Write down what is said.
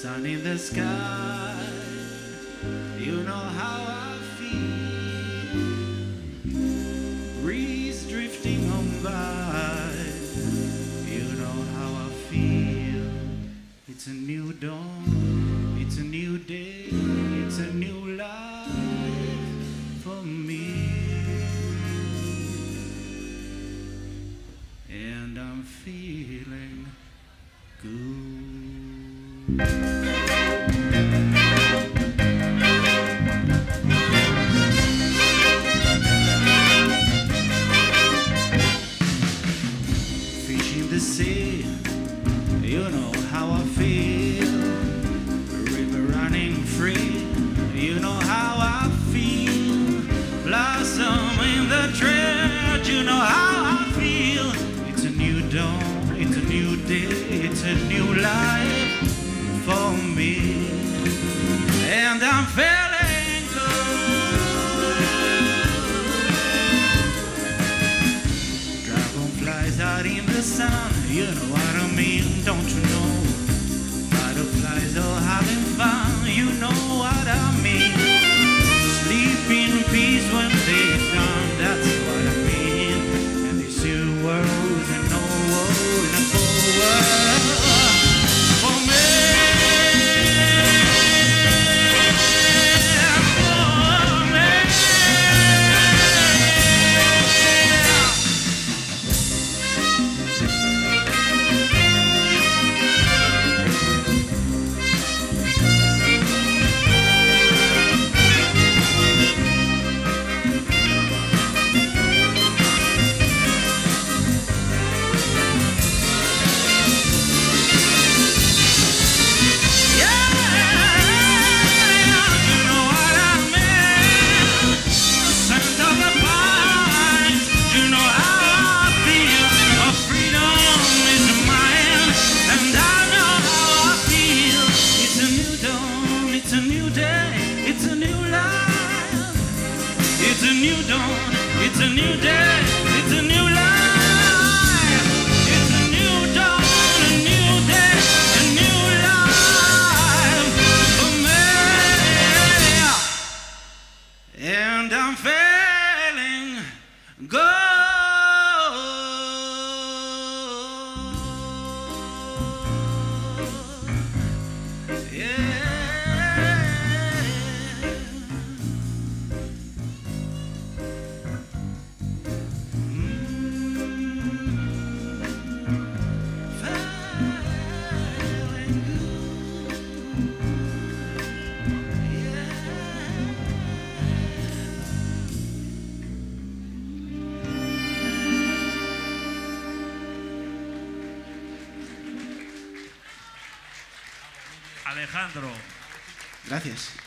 sun in the sky. You know how I feel. Breeze drifting on by. You know how I feel. It's a new dawn. It's a new day. It's a new life for me. And I'm feeling good. Fish in the sea, you know how I feel. River running free, you know how I feel. Blossom in the tread, you know how I feel. It's a new dawn, it's a new day, it's a new life for me. And I'm feeling good. Dragonflies out in the sun, you know what I mean, don't you know? Butterflies all having fun, you know what I mean. Sleep in peace when they're done, that's what I mean. And these two worlds and no world and full world for me. It's a new dawn, it's a new day, it's a new life. It's a new dawn, a new day, a new life for me. And I'm feeling good. Alejandro. Gracias.